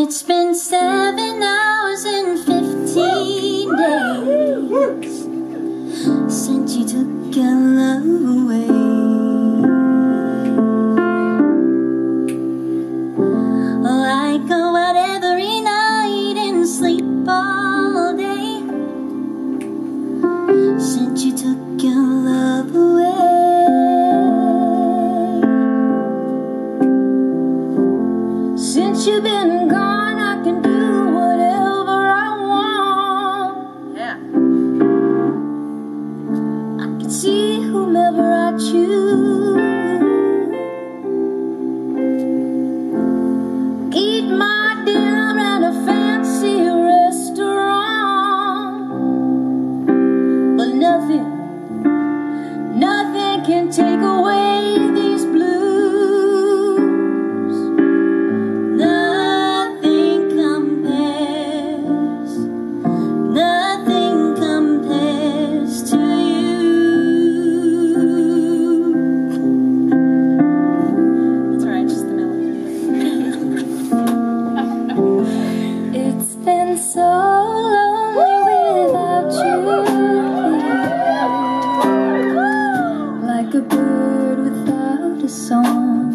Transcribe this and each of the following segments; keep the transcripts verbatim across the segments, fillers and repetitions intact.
It's been seven hours and fifteen days since you took your love away. Oh, I go out every night and sleep all day since you took your love away. Since you've been gone, I can do whatever I want. Yeah. I can see whomever I choose. Eat my dinner at a fancy restaurant. But nothing, nothing can take away these blues. So lonely without you, like a bird without a song.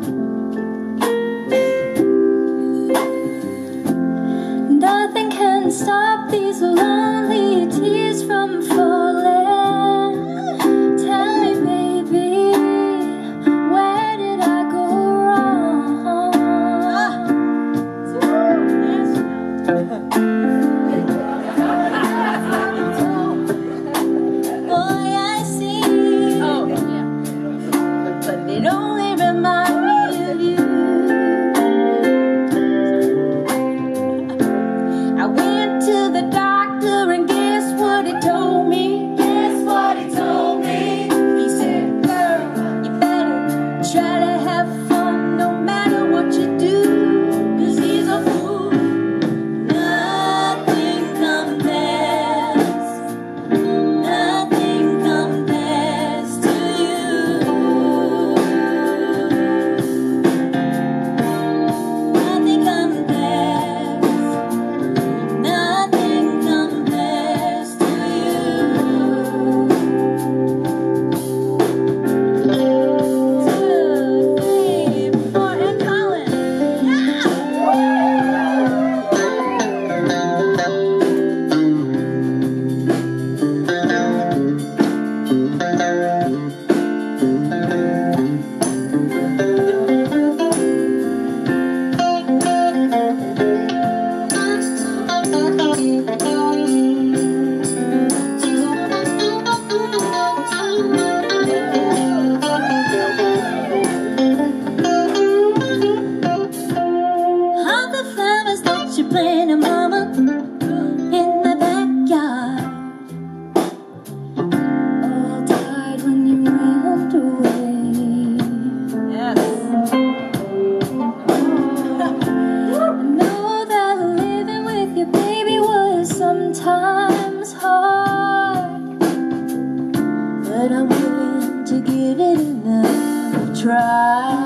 Nothing can stop these lonely tears from falling. Tell me, baby, where did I go wrong? It only reminds me of you. I went to the doctor and guess what he told me? Guess what he told me? He said, girl, you better try to have fun no matter what you do, 'cause he's a fool. Nothing compares, nothing compares to you. You're playing a mama in the backyard, all died when you went away. Yes. I know that living with your baby was sometimes hard, but I'm willing to give it another try.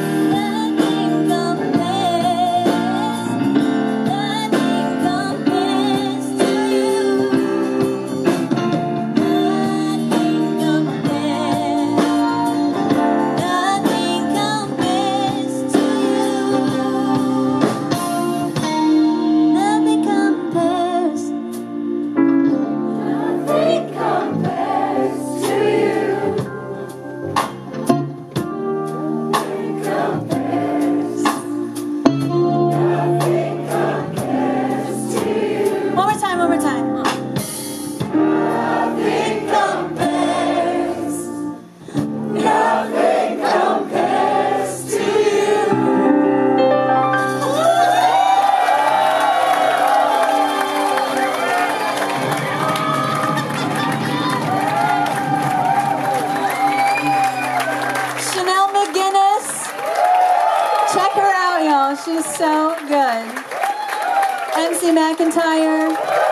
Nothing compares. Check her out, y'all. She's so good. M C McEntire.